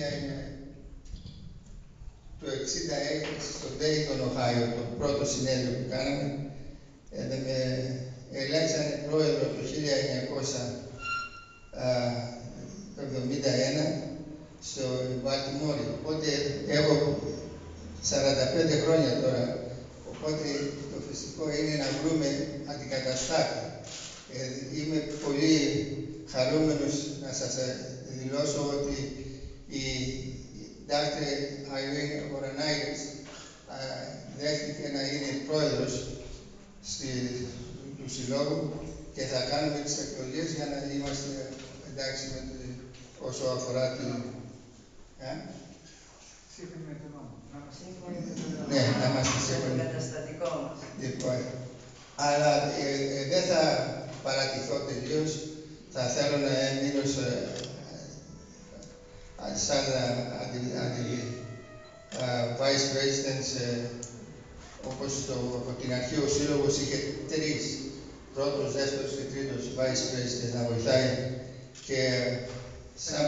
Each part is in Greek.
είναι το 1966 στο Dayton, Ohio, το πρώτο συνέδριο που κάναμε. Με ελέγξανε πρόεδρο το 1971 στο Βαλτιμόρι. Οπότε έχω 45 χρόνια τώρα. Οπότε το φυσικό είναι να βρούμε αντικαταστάτη. Είμαι πολύ χαρούμενος να σας δηλώσω ότι η Dr. Irene Voronaitis δέχτηκε να είναι πρόεδρος του Συλλόγου και θα κάνουμε τις εκλογές για να είμαστε εντάξει όσο αφορά την... Σύμφωνα με τον νόμο. Ναι, να είμαστε σύμφωνοι. Το καταστατικό μας. Λοιπόν, αλλά δεν θα παρατηθώ τελείως. Θα θέλω να μείνω σαν Vice President, όπως από την αρχή ο Σύλλογος είχε 3, πρώτος, δεύτερος και τρίτος Vice President να βοηθάει και σαν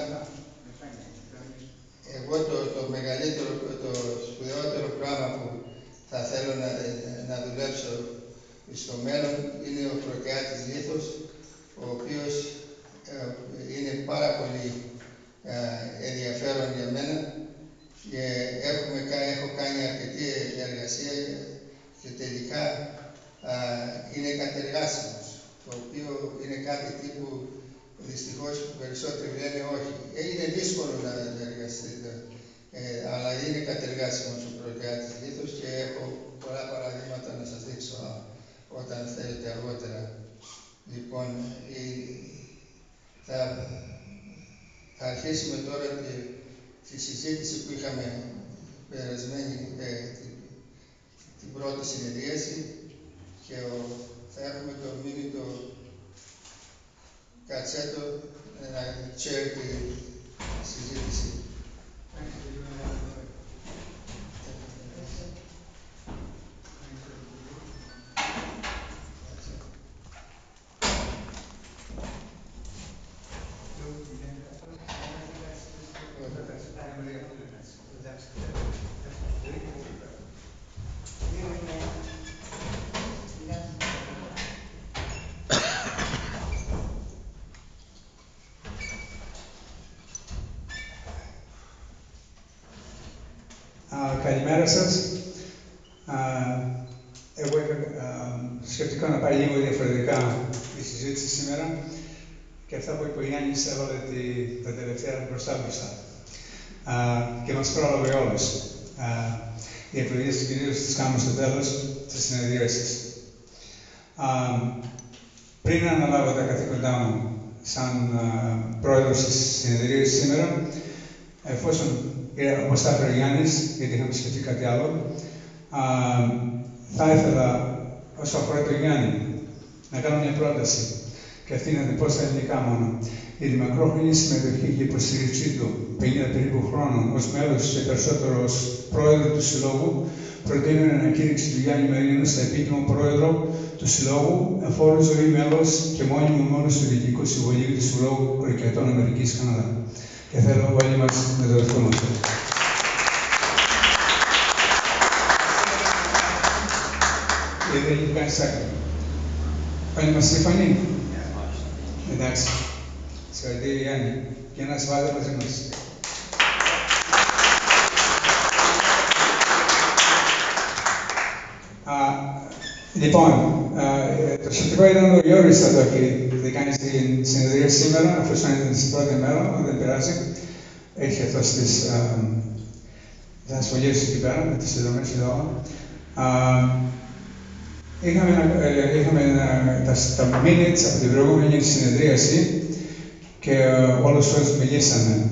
εγώ το μεγαλύτερο, το σπουδαιότερο πράγμα που θα θέλω να δουλέψω στο μέλλον είναι ο προκειάτης λίθος, ο οποίος είναι πάρα πολύ ενδιαφέρον για μένα και έχω κάνει αρκετή εργασία και τελικά είναι κατεργάσιμος, το οποίο είναι κάτι τύπου δυστυχώς περισσότεροι λένε όχι. Είναι δύσκολο να εργαστείτε, αλλά είναι κατεργάσιμος ο προκειάτης λίθος και έχω πολλά παραδείγματα να σας δείξω όταν θέλετε αργότερα. Λοιπόν, θα αρχίσουμε τώρα τη συζήτηση που είχαμε περασμένη την πρώτη συνεδρίαση και θα έχουμε το μήνυτο Κατσέτο να ξέρει τη συζήτηση. Καλημέρα σας. Εγώ σκεφτικά να πάει λίγο διαφορετικά η συζήτηση σήμερα και αυτά που είπε ο Γιάννης έβαλε τα τελευταία μπροστά. Και μας πρόλαβε όλους. Οι εκλογές κυρίως τις κάνουμε στο τέλος της συνεδρίασης. Πριν αναλάβω τα καθήκοντά μου σαν πρόεδρος της συνεδρίας σήμερα, εφόσον όπως τα έφερε ο Γιάννης, γιατί είχαμε σκεφτεί κάτι άλλο, θα ήθελα, όσο αφορά τον Γιάννη, να κάνω μια πρόταση. Και αυτή είναι πω στα ελληνικά μόνο. Η μακρόχρονη συμμετοχή και υποστήριξή του 50 περίπου χρόνων ως μέλος και περισσότερο ως πρόεδρο του Συλλόγου, προτείνω την ανακήρυξη του Γιάννη Μαρίνου στα επίτιμο πρόεδρο του Συλλόγου, εφόρου ζωή μέλος και μόνιμο μέλος του Διοικητικού Συμβουλίου του Συλλόγου Προκειατών Αμερικής Καναδά. Και θέλω όλοι μας να το ευχόμαστε. Δεν έχει κάνει σάκρα. Όλοι μας συμφωνεί. Εντάξει. Συγχαρητήρια Γιάννη. Και να συμβάλλετε μαζί μας. Λοιπόν, το σχετικό ήταν ο Γιώργης εδώ και δεν κάνει την συνεδρία σήμερα, αφού είναι στην πρώτη μέρα, δεν πειράζει. Έχει αυτό στις ασχολίες εκεί πέρα, με τις δεδομένες εδώ. Είχαμε τα minutes από την προηγούμενη συνεδρίαση και όλους όσους μιλήσανε.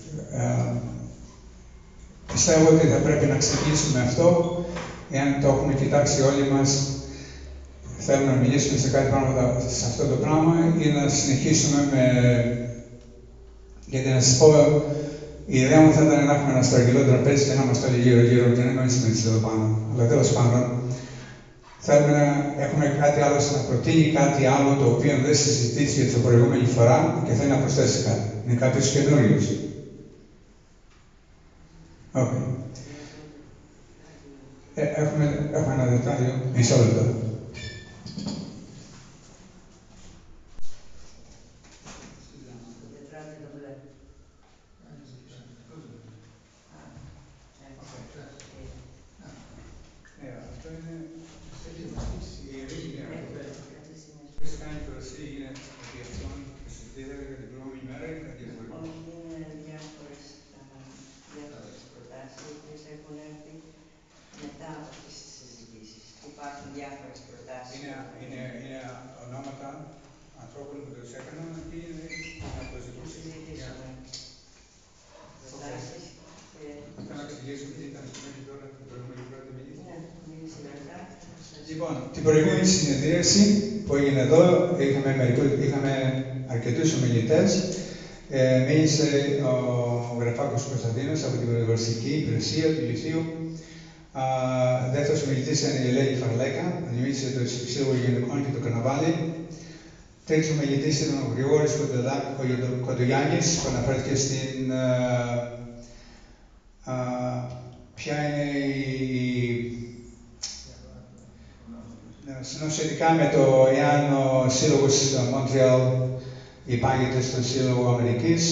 Πιστεύω ότι θα πρέπει να ξεκινήσουμε αυτό, εάν το έχουμε κοιτάξει όλοι μας, θέλουμε να μιλήσουμε σε κάτι πράγματα σε αυτό το πράγμα ή να συνεχίσουμε με... Γιατί να σας πω, η ιδέα μου θα ήταν να έχουμε ένα στρογγυλό τραπέζι και να είμαστε όλοι γύρω-γύρω και να μην συμμετήσουμε εδώ πάνω. Αλλά τέλος πάντων, θέλουμε να έχουμε κάτι άλλο να προτείνει, κάτι άλλο το οποίο δεν συζητήθηκε την προηγούμενη φορά και θέλει να προσθέσει κάτι. Είναι κάποιος καινούριος. Okay. Έχουμε ένα δευτερόλεπτο. Μισό λεπτό. Αυτό είναι η Ειρήνη. Ποιος κάνει προσοχή είναι ότι αυτόν που συζητήσατε για την προηγούμενη μέρα ή κάτι διαφορετικό. Είναι διάφορες προτάσεις οι οποίες έχουν έρθει μετά από αυτές τις συζητήσεις. Υπάρχουν διάφορες προτάσεις. Είναι ονόματα ανθρώπων που τους έκαναν ή είναι να το ζητούσουν. Συζητήσαμε προτάσεις. Θα να εξηγήσουμε τι ήταν σημαίνει τώρα την προηγούμενη πρώτη μήνυση. Ναι, μίλησε λεπτά. Λοιπόν, την προηγούμενη συνεδρίαση που έγινε εδώ είχαμε αρκετούς ομιλητές. Μίλησε ο Γραφάκος Κωνσταντίνος από την Πρωτοβουλευτική Υπηρεσία του Λυθίου. Δεύτερος ομιλητής ήταν η Ελένη Φαρλέκα, που μίλησε το Σύλλογο Γενικών και το Καρναβάλι. Τρίτος ομιλητής ήταν ο Γρηγόρης Κοντογιάννης, που αναφέρθηκε ποια είναι σχετικά με το εάν ο Σύλλογος Μοντρεάλ υπάγεται στον Σύλλογο Αμερικής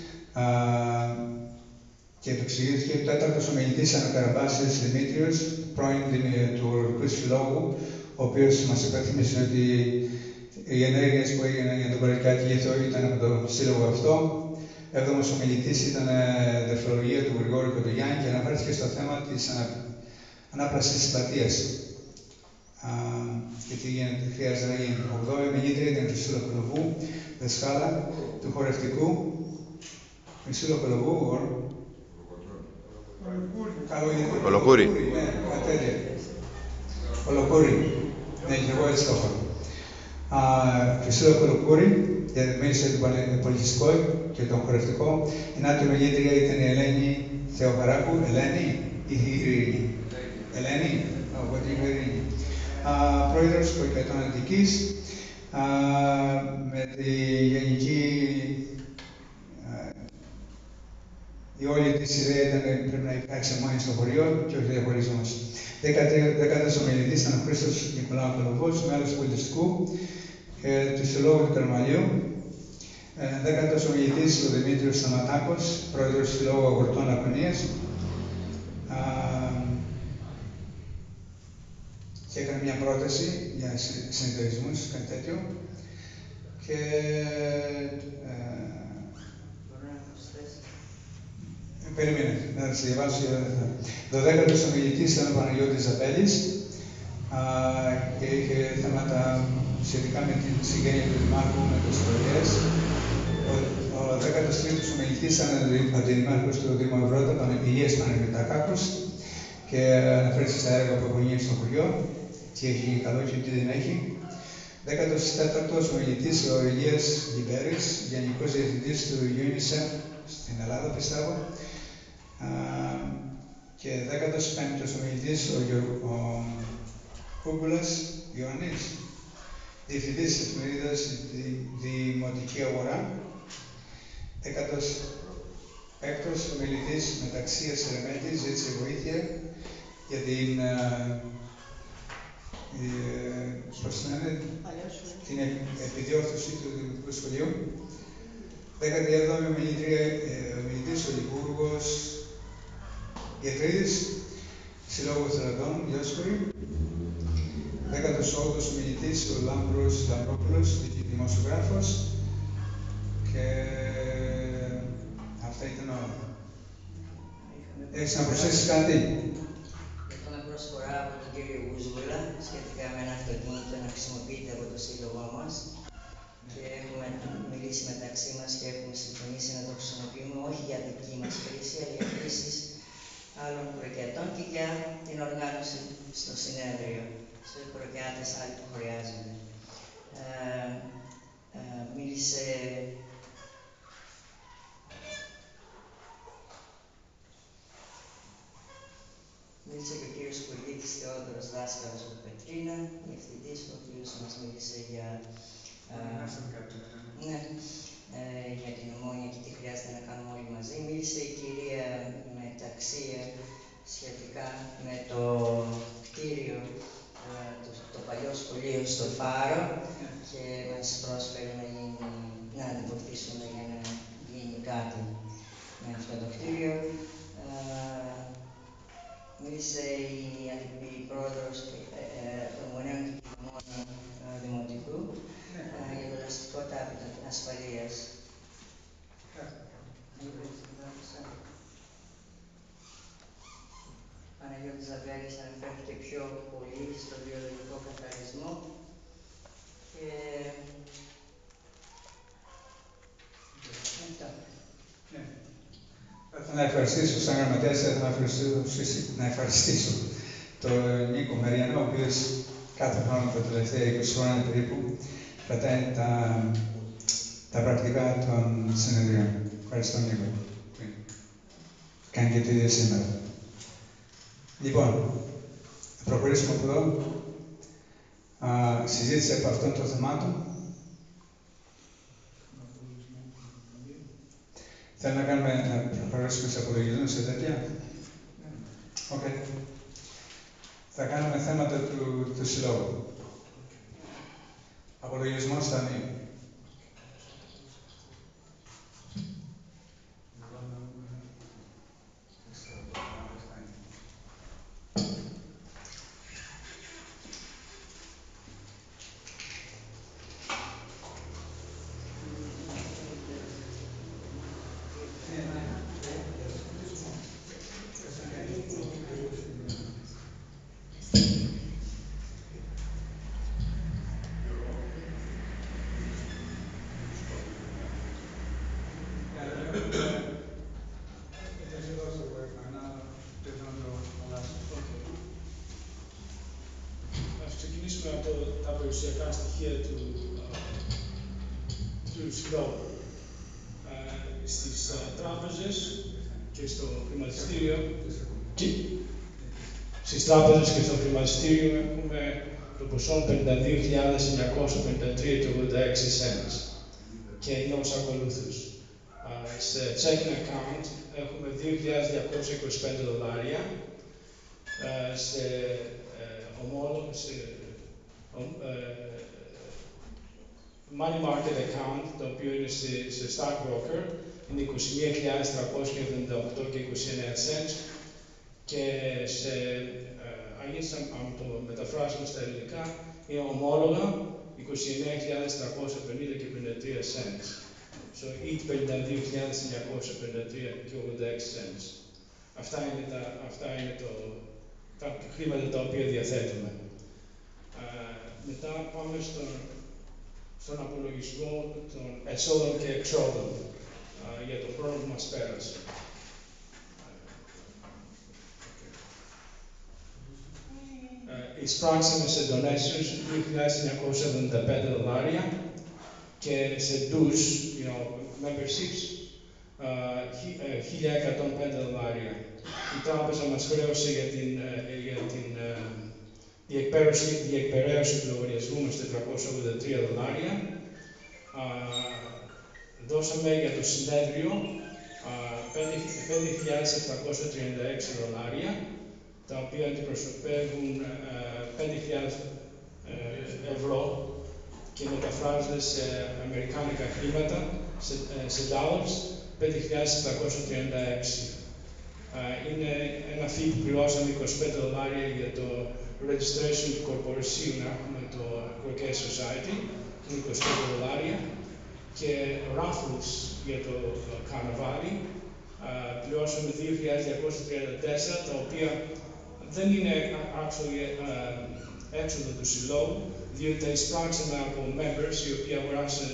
και το εξηγήθηκε. Ο τέταρτος ομιλητής ήταν ο Καραμπάσης Δημήτριος, πρώην του Ευρωπαϊκού Συλλόγου, ο οποίος μας υπενθύμισε ότι οι ενέργειες που έγιναν για τον Παλαικάκη Λίθο ήταν από το Σύλλογο αυτό. Έβδομος ομιλητής ήταν δευτερολογία του Γρηγόρη Κοντογιάννη και αναφέρθηκε στο θέμα της ανάπλασης της πλατείας. Και τι χρειάζεται να γίνει. 8η ομιλήτρια ήταν η Χρυσούλα Κολοβού, δασκάλα του χορευτικού. Χρυσούλα Κολοβού, Ολοκούρη. Ναι, κατέλεια. Ολοκούρη. Ναι, και εγώ έτσι το έχω. Χρυσούλα Κολοκούρη, μίλησε για το πολιτιστικό και το χορευτικό. Η νάτη ομιλήτρια ήταν η Ελένη Θεοχαράκου. Ελένη ή Ειρήνη. Ελένη, οπότε η Ειρήνη. Πρόεδρος του Οικετών Αντικής, με τη γενική η όλη της ιδέα ήταν πρέπει να υπάρξει αμόνια στο χωριό και όχι διαχωρισμός. Δέκατος ομιλητής ήταν ο Χρήστος Νικολάου Κολοβός, μέλος πολιτιστικού του Συλλόγου του Καρμαλίου. Δέκατος ομιλητής ο Δημήτριος Σταματάκος, πρόεδρος του Συλλόγου Αγροτών Λακωνίας. Και έκανε μια πρόταση για συνεταιρισμούς, κάτι τέτοιο. Και περίμενε, να σας διαβάσω. 12ος ομιλητής ήταν ο Παναγιώτης Ζαπέλης και είχε θέματα σχετικά με την συγγένεια του Δημάρχου με τις εκλογές. Ο 13ος ομιλητής ήταν ο Αντιδημάρχος του Δήμου Ευρώτα, Ηλίας Παναγιωτάκακος, και αναφέρθηκε στα έργα που έχουν γίνει στο χωριό, τι έχει γίνει καλό και τι δεν έχει. 14ος ομιλητής ο Ηλίας Λιμπέρης, Γενικός Διευθυντής του UNICEF στην Ελλάδα, πιστεύω. Και 15ος ομιλητής ο Κούγκουλας Ιωάννης, Διευθυντής της εφημερίδας Δημοτική Αγορά. 15ος ομιλητής Μεταξίας Ερεμέτης, ζήτησε βοήθεια για την επιδιόρθωση του Δημοτικού Σχολείου. 17η ομιλητής ο Υπουργός Γετρίδης, Συλλόγου Εθελοντών, Διόσχολη. 18ος ομιλητής ο Λάμπρος Λαμπρόπουλος, δημοσιογράφος. Και αυτά ήταν όλα. Έχεις να προσθέσεις κάτι? Έχουμε προσφορά από τον κύριο Γουζούλα σχετικά με ένα αυτοκίνητο να χρησιμοποιείται από το σύλλογό μας. Και έχουμε μιλήσει μεταξύ μας και έχουμε συμφωνήσει να το χρησιμοποιούμε όχι για δική μας χρήση, αλλά για χρήσεις άλλων προκατών και για την οργάνωση στο συνέδριο, στους προκάτες άλλοι που χρειάζονται. Μίλησε και ο κύριος Κουρλίτης Θεόδωρος, δάσκαλος από Πετρίνα, διευθυντής, ο οποίος μας μίλησε για για την Ομόνοια και τι χρειάζεται να κάνουμε όλοι μαζί. Μίλησε η κυρία Μεταξία σχετικά με το κτίριο, το παλιό σχολείο στο Φάρο και μας πρόσφερε να αντιποκτήσουμε για να γίνει κάτι με αυτό το κτίριο. Μίλησε η πρόεδρος των Γονέων του Κοινωνικού Δημοτικού για το ελαστικό τάπητο ασφαλείας. Παναγιώτης Ζαβέλης αναφέρθηκε πιο πολύ στο βιολογικό καθαρισμό και Να ευχαριστήσω σαν γραμματέας, να ευχαριστήσω τον Νίκο Μαριανό, ο οποίος κάθε χρόνο τα τελευταία 20 χρόνια περίπου κρατάει τα πρακτικά των συνεδρίων. Ευχαριστώ, Νίκο. Κάνει και το ίδιο σήμερα. Λοιπόν, θα προχωρήσουμε από εδώ. Συζήτηση από αυτών των θεμάτων. Θέλω να προχωρήσουμε σε απολογισμούς σε τέτοια. Okay. Θα κάνουμε θέματα του συλλόγου. Απολογισμός ταμείου. Ξεκινήσουμε από τα περιουσιακά στοιχεία του συλλόγου. Στις τράπεζες και στο χρηματιστήριο έχουμε το ποσό 52.953,86 και είναι ως ακολούθους. Σε checking account έχουμε $2.225, σε money market account, το οποίο είναι σε stockbroker, είναι 21.378,29 και σε, αν το μεταφράσουμε στα ελληνικά, είναι ομόλογα 29.350,53. So, each 52.953,86. Αυτά είναι τα χρήματα τα οποία διαθέτουμε. Μετά πάμε στον απολογισμό των εσόδων και εξόδων για το χρόνο που μας πέρασε. Εισπράξαμε σε donations $2.975 και σε dues, memberships, $1.105. Η τράπεζα μας χρέωσε για την διεκπαιρέωση του λογαριασμού μας $483. Δώσαμε για το συνέδριο $5.736, τα οποία αντιπροσωπεύουν 5.000 ευρώ και μεταφράζονται σε αμερικάνικα χρήματα, σε dollars, 5.736. Είναι ένα fee που πληρώσαμε $25 για το registration του κορπορισίου, να έχουμε το Croquet Society, είναι $25, και raffles για το καρναβάλι πληρώσαμε $2.234, τα οποία δεν είναι actually έξοδο του συλλόγου, διότι τα εισπράξαμε από members οι οποίοι αγοράσαν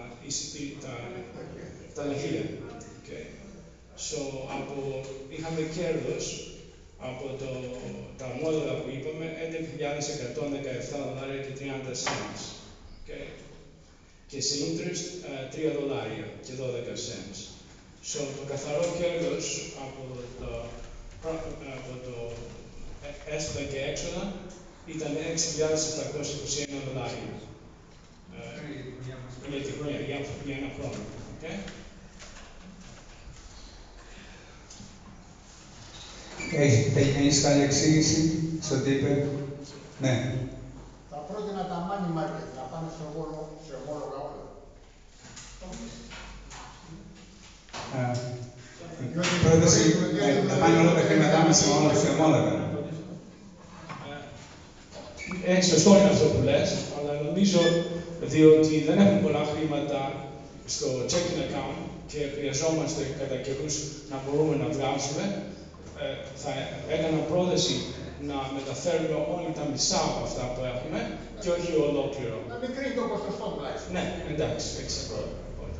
τα λαχεία. Okay. So, είχαμε κέρδος από τα ομόλογα που είπαμε, $11.117,30. Okay. Και σε interest $3.12. So, το καθαρό κέρδος από το έσοδα και έξοδα ήταν $6.721. Για τη χρονιά, για ένα χρόνο. Okay. Έχεις καλή εξήγηση στο τι είπε? Ναι. Θα πρότεινα τα money market να πάνε σε ομόλογα όλα. Η πρόταση να πάνε όλα τα χρήματά μας σε ομόλογα. Σωστό είναι αυτό που λες, αλλά νομίζω διότι δεν έχουμε πολλά χρήματα στο checking account και χρειαζόμαστε κατά καιρούς να μπορούμε να βγάζουμε, θα έκανα πρόταση να μεταφέρουμε όλοι τα μισά από αυτά που έχουμε και όχι ολόκληρο. Να μικρύνει το ποσοστό τουλάχιστον. Ναι, εντάξει, έχεις πρόβλημα.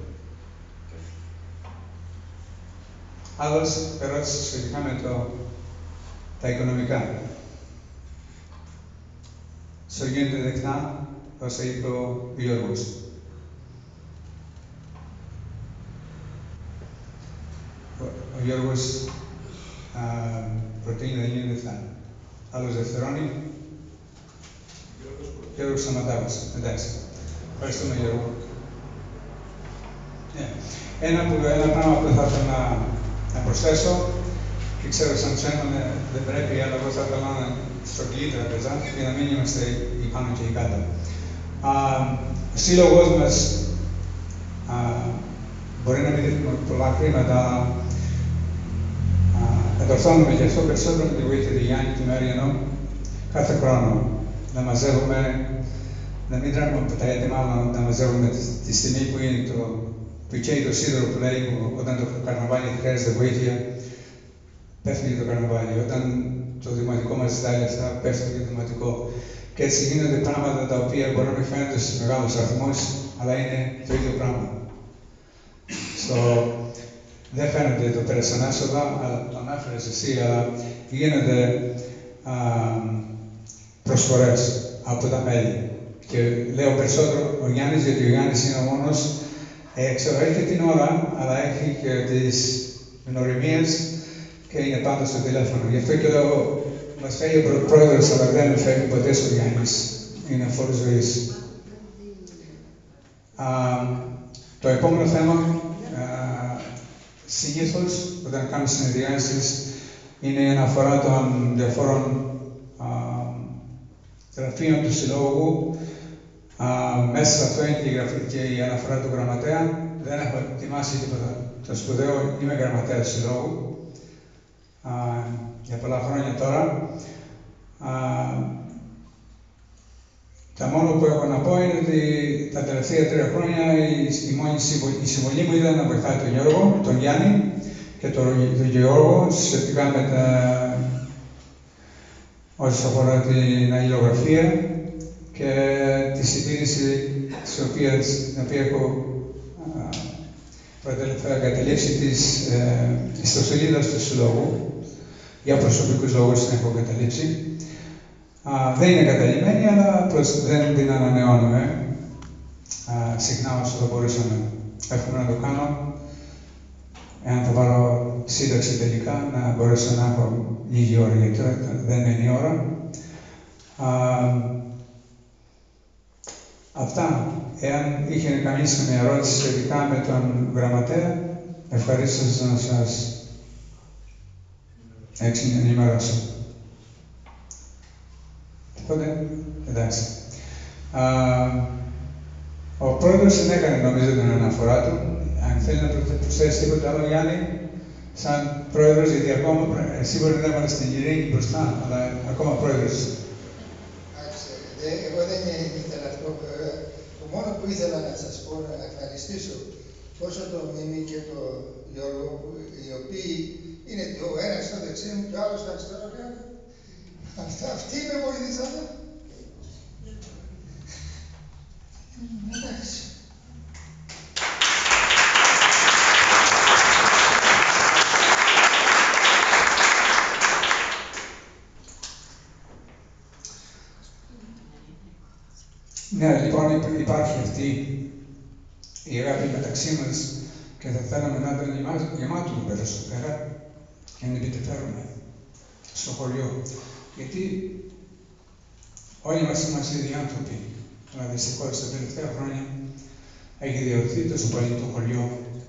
Άλλος ερώτηση σχετικά με τα οικονομικά. Σου γίνεται δεκτά όσα είπε ο Γιώργος. Ο Γιώργος προτείνει να γίνει δεκτά. Άλλος δευτερώνει. Γιώργος Σαματάκος. Εντάξει. Ευχαριστούμε, Γιώργο. Ένα πράγμα που θα ήθελα να προσθέσω, και ξέρω σαν τσέμανε δεν πρέπει, αλλά εγώ θα ήθελα να στρογγυλή τραπεζά για να μην είμαστε οι πάνω και οι κάτω. Ο σύλλογος μας μπορεί να μην δίνουμε πολλά χρήματα, αλλά κατορθώνουμε γι' αυτό περισσότερο με τη βοήθεια του Γιάννη του Μέριανο κάθε χρόνο. Να μαζεύουμε, να μην τρέχουμε από τα έτοιμα, αλλά να μαζεύουμε τη στιγμή που είναι που καίει το σίδερο που λέει όταν το καρναβάλι χρειάζεται βοήθεια, πέφτει και το καρναβάλι. Όταν το δημοτικό μας ζητάει λεφτά, πέφτει και το δημοτικό. Και έτσι γίνονται πράγματα τα οποία μπορεί να μην φαίνονται στους μεγάλους αριθμούς, αλλά είναι το ίδιο πράγμα. Δεν φαίνονται εδώ πέρα σαν έσοδα, αλλά το ανάφερες εσύ, αλλά γίνονται προσφορές από τα μέλη. Και λέω περισσότερο ο Γιάννης, γιατί ο Γιάννης είναι ο μόνος. Ξέρω, έχει και την ώρα, αλλά έχει και τις γνωριμίες και είναι πάντα στο τηλέφωνο. Γι' αυτό και λέω, μας φέρει ο πρόεδρος, αλλά δεν με φέρει ποτέ ο Γιάννης. Είναι φόρος ζωής. Το επόμενο θέμα, συνήθως, όταν κάνουμε συνεδριάσεις, είναι η αναφορά των διαφόρων γραφείων του Συλλόγου. Μέσα σε αυτό είναι και η αναφορά του γραμματέα. Δεν έχω ετοιμάσει τίποτα το σπουδαίο. Είμαι γραμματέας του Συλλόγου για πολλά χρόνια τώρα. Τα μόνο που έχω να πω είναι ότι τα τελευταία 3 χρόνια η συμβολή μου ήταν να βοηθάει τον Γιώργο, τον Γιάννη και τον Γεώργο σχετικά με όσο αφορά την αλληλογραφία και τη συντήρηση την οποία έχω εγκαταλείψει της ιστοσελίδας του Συλλόγου. Για προσωπικούς λόγους την έχω εγκαταλείψει. Δεν είναι εγκαταλειμμένη, αλλά δεν την ανανεώνουμε συχνά όσο θα μπορούσαμε. Εύχομαι να το κάνω. Εάν θα βάλω σύνταξη τελικά, να μπορέσω να έχω λίγη ώρα, γιατί τώρα δεν είναι η ώρα. Αυτά. Εάν είχε κανείς μια ερώτηση σχετικά με τον γραμματέα, ευχαρίστως να σας ενημερώσω. Οπότε, εντάξει. Ο πρόεδρος δεν έκανε νομίζω την αναφορά του. Αν θέλει να προσθέσει τίποτα άλλο, Γιάννη, σαν πρόεδρος, γιατί ακόμα εσύ μπορεί να έβαλες την Ειρήνη μπροστά, αλλά ακόμα πρόεδρος. Εγώ δεν ήθελα αυτό. Το μόνο που ήθελα να σας πω, να ευχαριστήσω τόσο τον Μίμη και τον Γιώργο, οι οποίοι είναι ο ένας στο δεξί μου και ο άλλος στο αριστερό. Αυτοί με βοήθησαν. Εντάξει. Ναι, λοιπόν, υπάρχει αυτή η αγάπη μεταξύ μας και θα θέλαμε να ήταν γεμάτο το πέρα στο πέρα και να επιτεφέρουμε στο χωριό. Γιατί όλοι μας είμαστε ίδιοι άνθρωποι, αλλά δυστυχώς τα τελευταία χρόνια έχει διορθεί τόσο πολύ το χωριό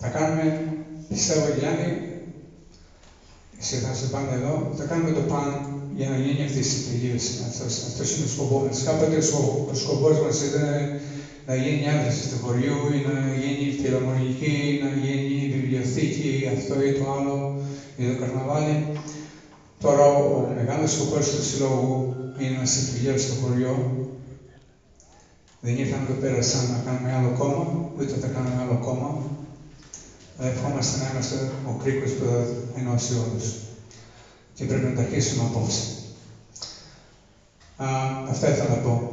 Θα κάνουμε, πιστεύω Γιάννη, εσύ θα είσαι πάντα εδώ, θα κάνουμε το παν για να γίνει αυτή η συμφιλίωση. Αυτός είναι ο σκοπός μας. Κάποτε ο σκοπός μας ήταν να γίνει άντραση του χωριού, ή να γίνει φιλαρμονική, ή να γίνει βιβλιοθήκη, αυτό ή το άλλο, ή το καρναβάλι. Τώρα ο μεγάλος σκοπός του Συλλόγου είναι να συμφιλιώσει το χωριό. Δεν ήρθαμε εδώ πέρα σαν να κάνουμε άλλο κόμμα, ούτε θα κάνουμε άλλο κόμμα. Αλλά ευχόμαστε να είμαστε ο κρίκος που θα ενώσει όλους. Και πρέπει να τα αρχίσουμε απόψε. Αυτά ήθελα να πω.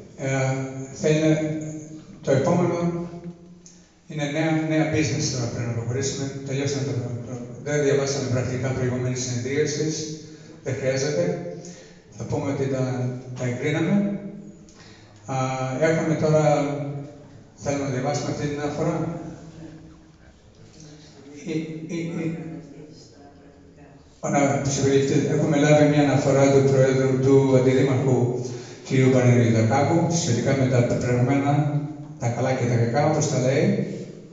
Το επόμενο είναι νέα business τώρα πρέπει να προχωρήσουμε. Τελειώσαμε δεν διαβάσαμε πρακτικά προηγούμενης συνεδρίασης. Δεν χρειάζεται. Θα πούμε ότι τα εγκρίναμε. Έχουμε τώρα, θέλουμε να διαβάσουμε αυτή την αναφορά. Έχουμε λάβει μια αναφορά του Προέδρου του Αντιδήμαρχου κ. Παναγιωτακάκου σχετικά με τα πεπραγμένα, τα καλά και τα κακά, όπως τα λέει.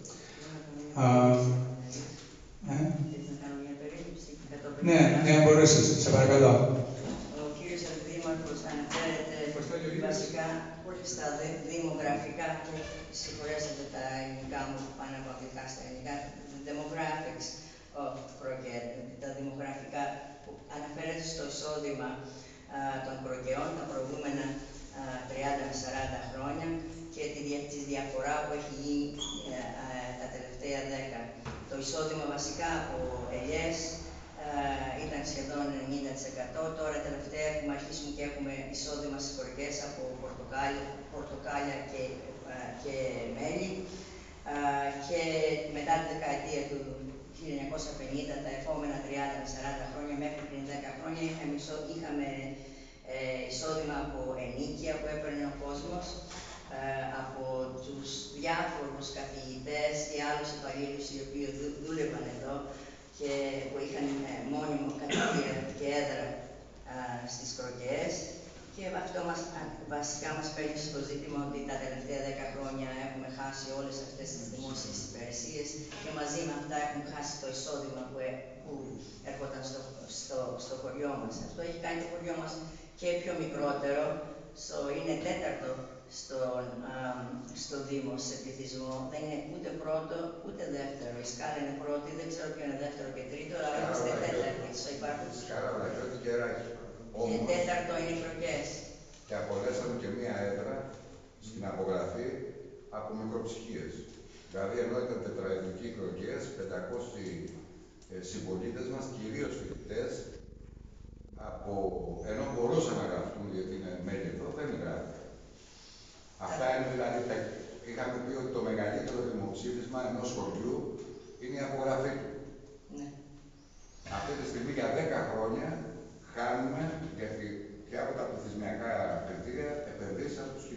Ναι, μπορείς, σε παρακαλώ. Ο κύριος Αντιδήμαρχος αναφέρεται βασικά στα δημογραφικά, και συγχωρέσατε τα ελληνικά μου που πάνε από αγγλικά στα ελληνικά, demographics, τα δημογραφικά που αναφέρεται στο εισόδημα των Κροκεών τα προηγούμενα 30 με 40 χρόνια και τη διαφορά που έχει γίνει τα τελευταία 10. Το εισόδημα βασικά από ελιές ήταν σχεδόν 90%. Τώρα τελευταία έχουμε αρχίσει και έχουμε εισόδημα στις Κροκές από πορτοκάλια και μέλι. Και μετά τη δεκαετία του 1950, τα επόμενα 30 με 40 χρόνια, μέχρι πριν 10 χρόνια, είχαμε εισόδημα από ενίκεια που έπαιρνε ο κόσμος, από τους διάφορους καθηγητές και άλλους υπαλλήλους οι οποίοι δούλευαν εδώ και που είχαν μόνιμο κατοικία και έδρα στις Κροκές. Και αυτό βασικά μας παίρνει στο ζήτημα ότι τα τελευταία 10 χρόνια έχουμε χάσει όλες αυτές τις δημόσιες υπηρεσίες και μαζί με αυτά έχουμε χάσει το εισόδημα που έρχονταν στο χωριό μας. Αυτό έχει κάνει το χωριό μας και πιο μικρότερο, είναι τέταρτο στο Δήμο σε πληθυσμό. Δεν είναι ούτε πρώτο ούτε δεύτερο. Η Σκάλα είναι πρώτη, δεν ξέρω ποιο είναι δεύτερο και τρίτο, αλλά είμαστε τέταρτοι. Σκάλα, Βλαχιώτη και Ράκη. Και τέταρτο είναι οι Κροκές. Και απολέσαμε και μία έδρα στην απογραφή από μικροψυχίες. Δηλαδή, ενώ ήταν τετραετικοί Κροκές, 500 συμπολίτες μας, κυρίως φοιτητές, ενώ μπορούσαν να γραφτούν γιατί είναι μέλη εδώ, δεν γράφτηκαν. Αυτά είναι δηλαδή, είχαμε πει ότι το μεγαλύτερο δημοψήφισμα ενός χωριού είναι η απογραφή του. Ναι. Αυτή τη στιγμή για 10 χρόνια χάνουμε, γιατί και από τα πληθυσμιακά κριτήρια επενδύσεις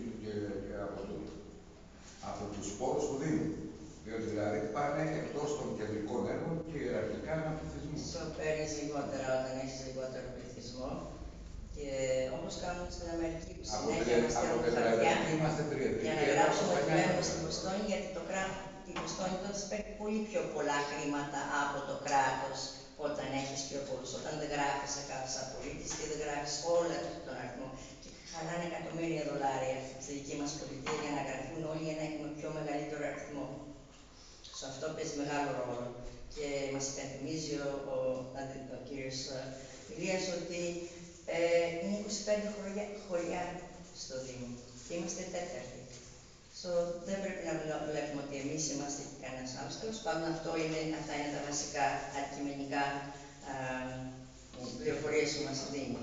από τους πόρους του Δήμου. Διότι δηλαδή πάνε εκτός των κεντρικών έργων και ιεραρχικά ένα πληθυσμό. Παίρνεις λιγότερα όταν έχεις λιγότερο πληθυσμό. Και όπως κάνουν στην Αμερική, που συνέχεια μας στέλνουν χαρτιά για να γράψουμε ότι μένουμε στην Βοστόνη, γιατί η Βοστόνη τότε παίρνει πολύ πιο πολλά χρήματα από το κράτος όταν έχεις πιο πολλούς. Όταν δεν γράφεις σαν πολίτης και δεν γράφεις όλο τον αριθμό. Και χαλάνε εκατομμύρια δολάρια στη δική μας πολιτεία για να γραφούν όλοι για να έχουμε πιο μεγαλύτερο αριθμό. Αυτό παίζει μεγάλο ρόλο. Και μας υπενθυμίζει ο κύριος Ηλίας ότι είναι 25 χωριά στο Δήμο και είμαστε τέταρτοι. Δεν πρέπει να βλέπουμε ότι εμείς είμαστε και κανένας άλλος. Τέλος πάντων, αυτά είναι τα βασικά αντικειμενικά πληροφορίες που μας δίνει.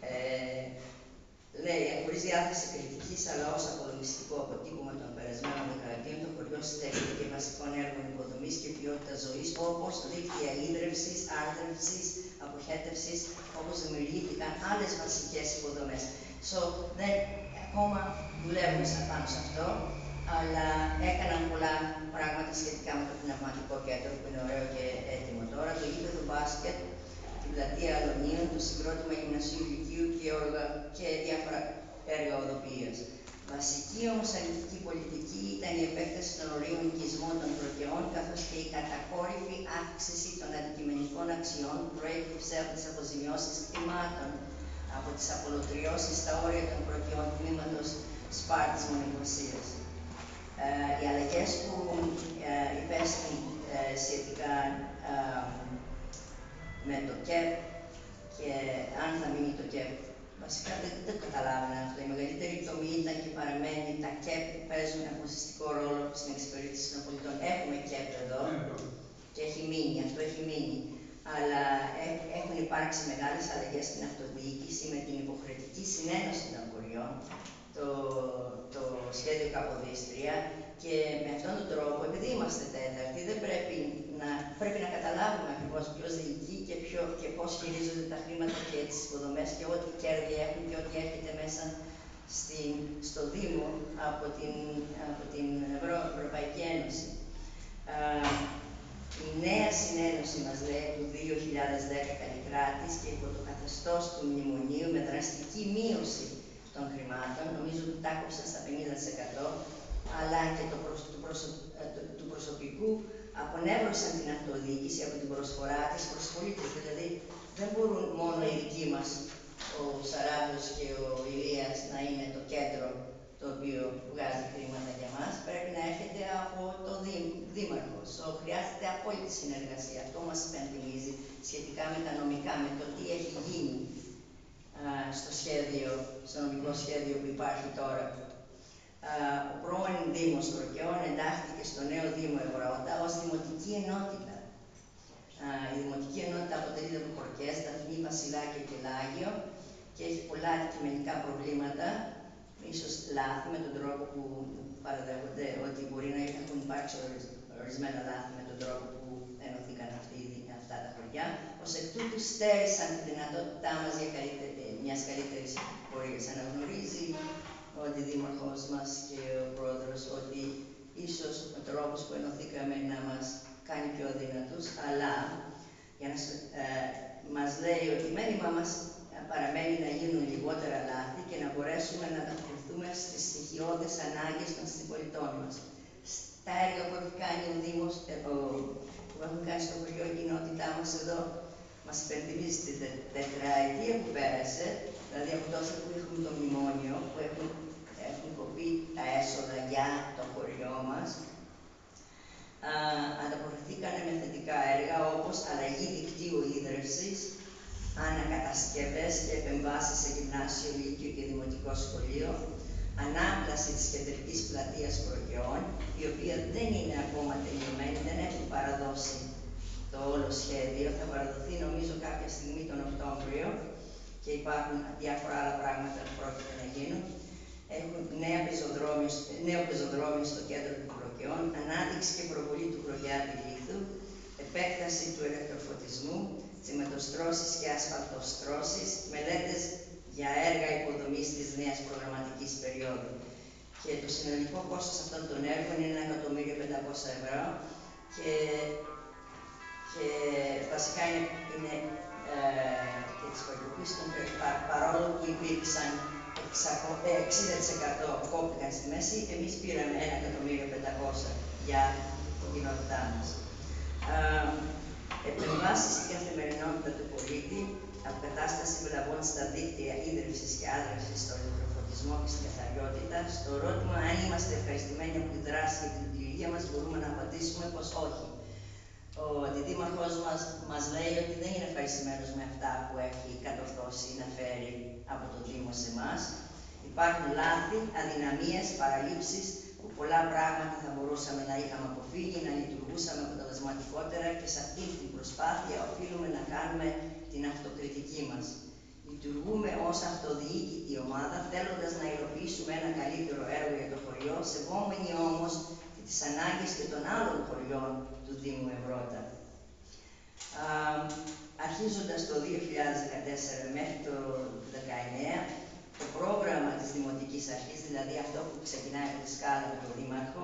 Λέει, χωρίς διάθεση κριτικής, αλλά ως απολογιστικό αποτύπωμα των περασμένων δεκαετιών, το χωριό στέφθηκε βασικών έργων υποδομής και ποιότητας ζωής, όπως δίκτυα ίδρυυσης, άρδρευσης, αποχέτευσης, όπως δημιουργήθηκαν άλλες βασικές υποδομές. Ακόμα δουλεύουμε πάνω σε αυτό, αλλά έκαναν πολλά πράγματα σχετικά με το πνευματικό κέντρο, που είναι ωραίο και έτοιμο τώρα, το γήπεδο μπάσκετ, την πλατεία Αλωνίων, το συγκρότημα γυμνασίου Λυκείου και διάφορα έργα οδοποιίας. Βασική όμως αληθική πολιτική ήταν η επέκταση των ορίων οικισμών των προκαιών, καθώς και η κατακόρυφη αύξηση των αντικειμενικών αξιών που προέκυψε από τις αποζημιώσεις κτημάτων, από τις απολωτριώσεις στα όρια των προκαιών τμήματος Σπάρτης Μονογλωσσίας. Οι αλλαγές που υπέστη σχετικά με το ΚΕΠ και αν θα μείνει το ΚΕΠ, βασικά δεν το καταλάβαινα αυτό. Η μεγαλύτερη τομή ήταν και παραμένει τα ΚΕΠ που παίζουν αποφασιστικό ρόλο στην εξυπηρέτηση των πολιτών. Έχουμε ΚΕΠ εδώ και έχει μείνει, αυτό έχει μείνει. Αλλά έχουν υπάρξει μεγάλες αλλαγές στην αυτοδιοίκηση με την υποχρεωτική συνένωση των χωριών, το σχέδιο Καποδίστρια, και με αυτόν τον τρόπο, επειδή είμαστε τέταρτοι, δεν πρέπει να καταλάβουμε ακριβώς ποιος διοικεί και πώς χειρίζονται τα χρήματα και τις υποδομές και ό,τι κέρδη έχουν και ό,τι έρχεται μέσα στο Δήμο από την Ευρωπαϊκή Ένωση. Η νέα συνένωση μας λέει του 2010 Καλλικράτης και υπό το καθεστώς του μνημονίου με δραστική μείωση των χρημάτων, νομίζω ότι τα κόψαν στα 50%, αλλά και του προσωπικού απονεύρωσαν την αυτοδιοίκηση από την προσφορά της προς πολίτες. Δηλαδή δεν μπορούν μόνο οι δικοί μας, ο Σαράντος και ο Ηλίας, να είναι το κέντρο το οποίο βγάζει χρήματα για μας. Πρέπει να έρχεται από το Δήμαρχο. Χρειάζεται απόλυτη συνεργασία. Αυτό μας υπενθυμίζει σχετικά με τα νομικά, με το τι έχει γίνει στο νομικό σχέδιο που υπάρχει τώρα. Ο πρώην Δήμος Προκαιών εντάχθηκε στο νέο Δήμο Ευρώτα ως δημοτική ενότητα. Η δημοτική ενότητα αποτελείται από Χορκές, Δαφνή, Βασιλάκια και Λάγιο και έχει πολλά αντικειμενικά προβλήματα, ίσως λάθη με τον τρόπο που παραδέχονται ότι μπορεί να έχουν υπάρξει ορισμένα λάθη με τον τρόπο που ενωθήκαν αυτά τα χωριά. Ως εκ τούτου στέρισαν τη δυνατότητά μας για μιας καλύτερης πορείας. Αναγνωρίζει ο αντιδήμαρχος μας και ο πρόεδρος ότι ίσως ο τρόπος που ενωθήκαμε να μας κάνει πιο αδύνατους, αλλά μας λέει ότι μέλημά μας παραμένει να γίνουν λιγότερα λάθη και να μπορέσουμε να ανταποκριθούμε στις στοιχειώδεις ανάγκες των συμπολιτών μας. Τα έργα που έχει κάνει ο Δήμος, που έχουν κάνει στο χωριό η κοινότητά μας εδώ, μας υπενθυμίζει την τετραετία που πέρασε, δηλαδή από τότε που έχουμε το μνημόνιο, που έχουν κοπεί τα έσοδα για το χωριό μας, ανταποκριθήκανε με θετικά έργα όπως αλλαγή δικτύου ίδρυυσης, ανακατασκευές και επεμβάσεις σε γυμνάσιο, λύκειο και δημοτικό σχολείο, ανάπλαση της κεντρικής πλατείας Προκαιών, η οποία δεν είναι ακόμα τελειωμένη, δεν έχουν παραδώσει το όλο σχέδιο, θα παραδοθεί νομίζω κάποια στιγμή τον Οκτώβριο και υπάρχουν διάφορα άλλα πράγματα που πρόκειται να γίνουν. Έχουν νέο πεζοδρόμιο στο κέντρο των Προκαιών, ανάδειξη και προβολή του Κρογιάτη Λίθου, επέκταση του ηλεκτροφωτισμού, τσιμεντοστρώσεις και ασφαλτοστρώσεις, μελέτες για έργα υποδομής της νέας προγραμματικής περίοδου. Και το συνολικό κόστος αυτών των έργων είναι 1.500.000 ευρώ και βασικά είναι και της προϋποποίησης παρόλο που υπήρξαν 60% κόπηκαν στη μέση, εμείς πήραμε 1.500.000 για την κοινότητά μας. Επεμβάσεις στην καθημερινότητα του πολίτη, αποκατάσταση βλαβών στα δίκτυα ίδρυυσης και άδρευσης, στο ηλεκτροφωτισμό και στην καθαριότητα. Στο ερώτημα αν είμαστε ευχαριστημένοι από τη δράση και την λειτουργία μας, μπορούμε να απαντήσουμε πως όχι. Ο αντιδήμαρχός μας λέει ότι δεν είναι ευχαριστημένος με αυτά που έχει κατορθώσει να φέρει από το Δήμο σε εμάς. Υπάρχουν λάθη, αδυναμίες, παραλήψεις που πολλά πράγματα θα μπορούσαμε να είχαμε αποφύγει, να λειτουργούσαμε αποτελεσματικότερα και σε αυτή την προσπάθεια οφείλουμε να κάνουμε την αυτοκριτική μας. Λειτουργούμε ως αυτοδιοίκητη ομάδα θέλοντας να υλοποιήσουμε ένα καλύτερο έργο για το χωριό, σεβόμενοι όμως και τις ανάγκες και των άλλων χωριών του Δήμου Ευρώτα. Αρχίζοντας το 2014 μέχρι το 2019, το πρόγραμμα της Δημοτικής Αρχής, δηλαδή αυτό που ξεκινάει από τη σκάλα με τον Δήμαρχο,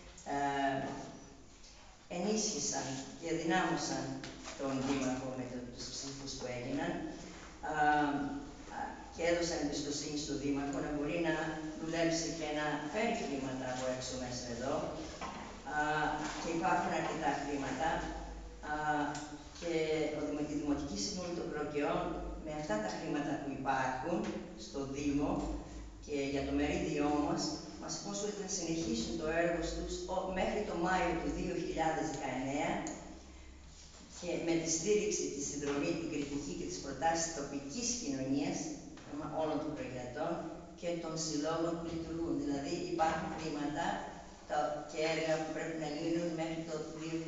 ενίσχυσαν και δυνάμωσαν τον Δήμαρχο με τους ψήφους που έγιναν και έδωσαν εμπιστοσύνη στον Δήμαρχο να μπορεί να δουλέψει και φέρει χρήματα από έξω μέσα εδώ και υπάρχουν αρκετά χρήματα και η Δημοτική Συμβουλή των Φωλοκαιών με αυτά τα χρήματα που υπάρχουν στο Δήμο και για το μερίδιό μας υπόσχονται να συνεχίσουν το έργο τους μέχρι το Μάιο του 2019 και με τη στήριξη, τη συνδρομή, την κριτική και τις προτάσεις της τοπικής κοινωνίας όλων των προγραμματών και των συλλόγων που λειτουργούν. Δηλαδή υπάρχουν χρήματα και έργα που πρέπει να γίνουν μέχρι το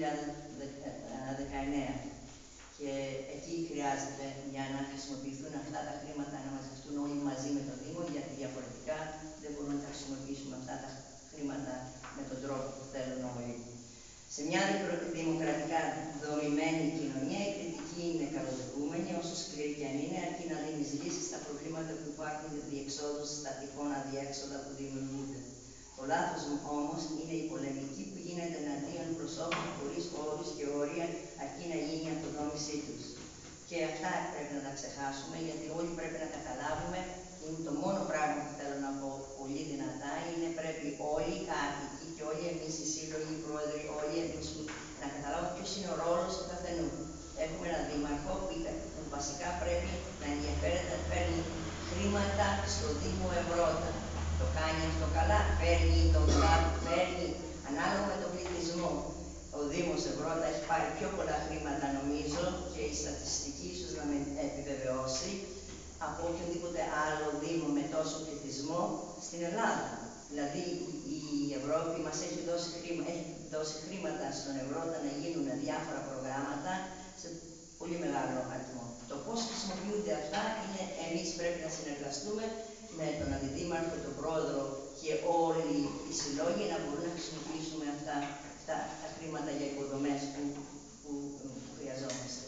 2019. Και εκεί χρειάζεται για να χρησιμοποιηθούν αυτά τα χρήματα να μαζευτούν όλοι μαζί με το Δήμο, γιατί διαφορετικά δεν μπορούμε να χρησιμοποιήσουμε αυτά τα χρήματα με τον τρόπο που θέλουν όλοι. Σε μια δημοκρατικά δομημένη κοινωνία η κριτική είναι καλοδεχούμενη, όσο σκληρή και αν είναι, αρκεί να δίνει λύσεις στα προβλήματα που υπάρχουν για διεξόδους στα τυχόν αδιέξοδα που δημιουργούνται. Το λάθος όμως είναι η πολεμική που γίνεται εναντίον προσώπων χωρίς όρους και όρια, αρκεί να γίνει η αποδόμησή τους. Και αυτά πρέπει να τα ξεχάσουμε, γιατί όλοι πρέπει να καταλάβουμε, είναι το μόνο πράγμα που θέλω να πω πολύ δυνατά, είναι πρέπει όλοι οι κάτοικοι και όλοι εμείς οι σύλλογοι, οι πρόεδροι, όλοι εμείς να καταλάβουμε ποιος είναι ο ρόλος του καθενού. Έχουμε έναν δήμαρχο που βασικά πρέπει να ενδιαφέρεται να παίρνει χρήματα στο Δήμο Ευρώτα. Το κάνει αυτό καλά, παίρνει τον κλάδο, παίρνει ανάλογα με τον πληθυσμό. Ο Δήμος Ευρώτα έχει πάρει πιο πολλά χρήματα νομίζω και η στατιστική ίσως να με επιβεβαιώσει από οποιοδήποτε άλλο Δήμο με τόσο πληθυσμό στην Ελλάδα. Δηλαδή η Ευρώπη μας έχει δώσει χρήματα στον Ευρώτα να γίνουν διάφορα προγράμματα σε πολύ μεγάλο αριθμό. Το πώς χρησιμοποιούνται αυτά είναι εμείς πρέπει να συνεργαστούμε με τον Αντιδήμαρχο, τον Πρόεδρο και όλοι οι συλλόγοι να μπορούν να χρησιμοποιήσουμε αυτά τα χρήματα για υποδομές που χρειαζόμαστε.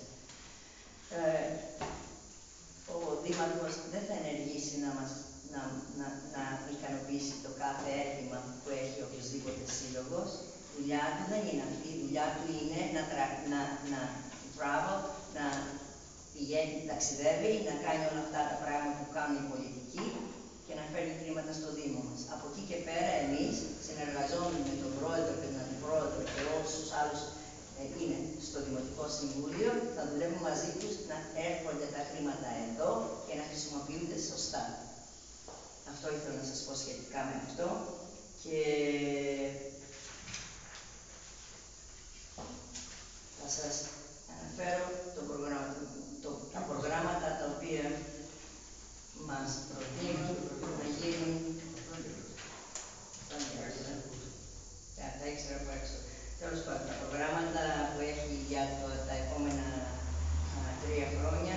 Ο Δήμαρχος δεν θα ενεργήσει να ικανοποιήσει το κάθε αίτημα που έχει οποιοσδήποτε σύλλογος. Η δουλειά του δεν είναι αυτή. Η δουλειά του είναι να travel, να πηγαίνει, ταξιδεύει, να κάνει όλα αυτά τα πράγματα που κάνουν οι πολιτικοί και να φέρνει χρήματα στο Δήμο μας. Από εκεί και πέρα εμείς, συνεργαζόμενοι με τον Πρόεδρο και τον Αντιπρόεδρο και όλους τους άλλους είναι στο Δημοτικό Συμβούλιο, θα δουλεύουμε μαζί τους να έρχονται τα χρήματα εδώ και να χρησιμοποιούνται σωστά. Αυτό ήθελα να σας πω σχετικά με αυτό και θα σας αναφέρω τα προγράμματα τα οποία μας προτείνουν να γίνουν. Τα ήξερα από έξω. Τέλος πάντων, τα προγράμματα που έχει για τα επόμενα 3 χρόνια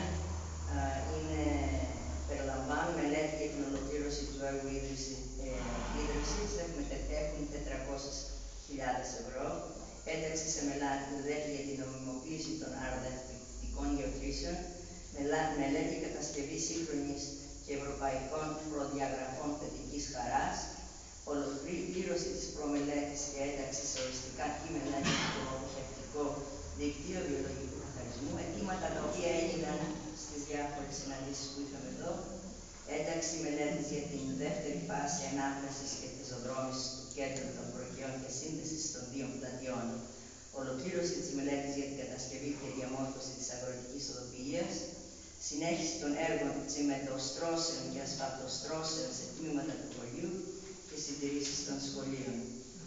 περιλαμβάνουν μελέτη για την ολοκλήρωση του έργου ίδρυσης, έχουν 400.000 ευρώ, ένταξη σε μελέτη για την νομιμοποίηση των αρδευτικών γεωτρήσεων, μελέτη για κατασκευή σύγχρονης και ευρωπαϊκών προδιαγραφών θετικής χαράς, ολοκλήρωση της προμελέτης και ένταξη σε οριστικά κείμενα για το αποχαιρετικό δίκτυο βιολογικού καθαρισμού, αιτήματα τα οποία έγιναν στις διάφορες συναντήσεις που είχαμε εδώ, ένταξη μελέτης για την δεύτερη φάση ανάπλασης και πεζοδρόμησης του κέντρου των Φωλοκαιών και σύνδεσης των 2 πλατιών, ολοκλήρωση της μελέτης για την κατασκευή και διαμόρφωση της αγροτικής οδοποιίας, συνέχιση των έργων τσιμεντοστρώσεων και ασφαλτοστρώσεων σε τμήματα του χωριού και συντηρήσεις των σχολείων.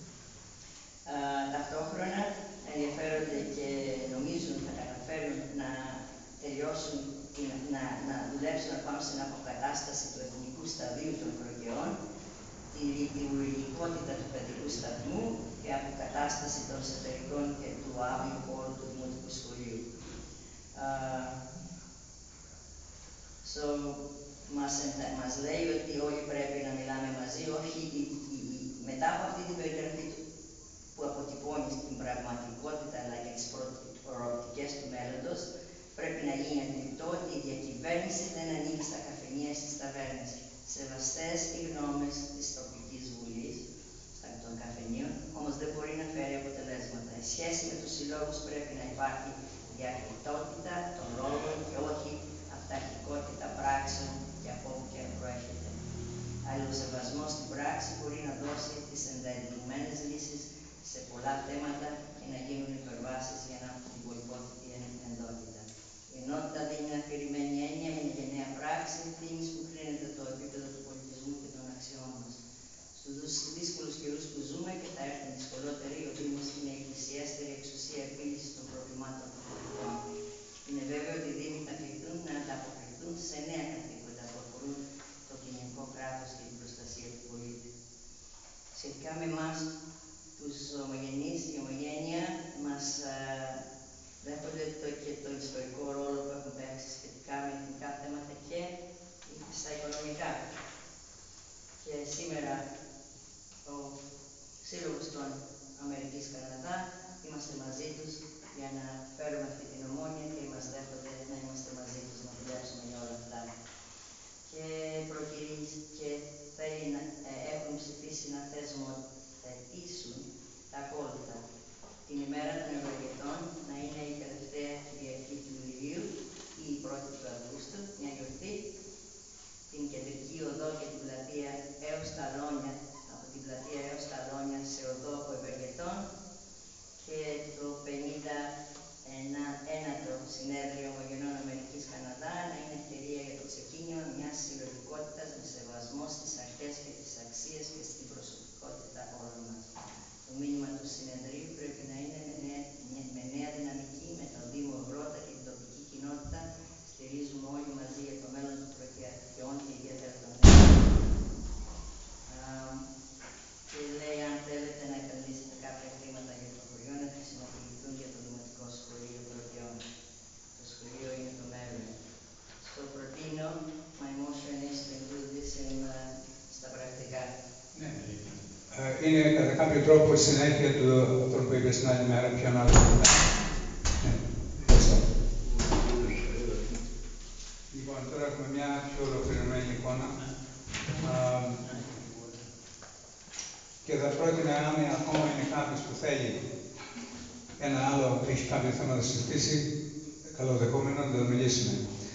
Ταυτόχρονα ενδιαφέρονται και νομίζουν θα καταφέρουν να τελειώσουν, να δουλέψουν πάνω στην αποκατάσταση του εθνικού σταδίου των Φωλοκαιών, τη λειτουργικότητα του παιδικού σταθμού και αποκατάσταση των εσωτερικών και του άβυλου χώρου του Δημοτικού Σχολείου. Μας λέει ότι όλοι πρέπει να μιλάμε μαζί, όχι μετά από αυτή την περιγραφή που αποτυπώνει την πραγματικότητα αλλά και τις προοπτικές του μέλλοντος, πρέπει να γίνει αντιληπτό ότι η διακυβέρνηση δεν ανήκει στα καφενεία, στις ταβέρνες. Σεβαστές οι γνώμες της τοπικής βουλής, των καφενείων, όμως δεν μπορεί να φέρει αποτελέσματα. Η σχέση με τους συλλόγους πρέπει να υπάρχει διακριτότητα των λόγων και όχι αυταρχικότητα πράξεων και από όπου και αν προέρχεται. αλληλοσεβασμό στην πράξη μπορεί να δώσει τις ενδεδειγμένες λύσεις σε πολλά θέματα και να γίνουν υπερβάσεις για να την προϋπόθετη ενότητα. Η ενότητα δεν είναι αφηρημένη έννοια, είναι γενναία πράξη ευθύνης που κρίνεται το επίπεδο του πολιτισμού και των αξιών μας. Στους δύσκολους καιρούς που ζούμε και θα έρθουν δυσκολότεροι, ο Δήμος είναι η πλησιέστερη εξουσία επίλυσης των προβλημάτων των πολιτών. Είναι βέβαιο ότι οι Δήμοι θα κληθούν να ανταποκριθούν σε νέα καθήκοντα που αφορούν το κοινωνικό κράτος και την προστασία του πολίτη. Σχετικά με εμάς, τους ομογενείς, η ομογένεια μας δέχονται και το ιστορικό ρόλο που έχουν παίξει σχετικά με εθνικά θέματα και στα οικονομικά. Και σήμερα ο Σύλλογος των Αμερικής Καναδά είμαστε μαζί τους για να φέρουμε αυτή την ομόνοια και μας δέχονται να είμαστε μαζί τους να δουλέψουμε για όλα αυτά. Και και έχουν ψηφίσει να θεσμοθετήσουν τα ακόλουθα. Την ημέρα των Ευρωγετών να είναι η τελευταία Κυριακή του Ιουλίου ή η 1η του Αυγούστου, μια γιορτή, την κεντρική οδό και την πλατεία έως τα Λόνια, από την πλατεία έως τα Λόνια σε οδό από Ευεργετών και το 51ο Συνέδριο Ομογενών Αμερικής Καναδά να είναι ευκαιρία για το ξεκίνημα μιας συλλογικότητας με σεβασμό στις αρχές και τις αξίες και στην προσωπικότητα όλων μας. Το μήνυμα του συνεδρίου πρέπει να είναι με νέα δυναμική, με τον Δήμο Αγρότα και την τοπική κοινότητα. Στηρίζουμε όλοι μαζί για το μέλλον των προκειατιών και ιδιαίτερα των νέων. Και λέει, αν θέλετε να επενδύσετε κάποια χρήματα για το χωριό, να χρησιμοποιηθούν για το Δημοτικό Σχολείο Προκειών. Το σχολείο είναι το μέλλον. Στο προτείνω, my motion is to include this στα πρακτικά. Ναι. Είναι κατά κάποιο τρόπο συνέχεια του αυτόν που είπε την άλλη μέρα, ποιον άλλο. Ναι. Ευχαριστώ. Λοιπόν, τώρα έχουμε μια πιο ολοκληρωμένη εικόνα. Και θα πρότεινα, αν ακόμα είναι κάποιος που θέλει ένα άλλο, έχει κάποιο θέμα να συζητήσει, καλοδεχόμενο να το μιλήσουμε.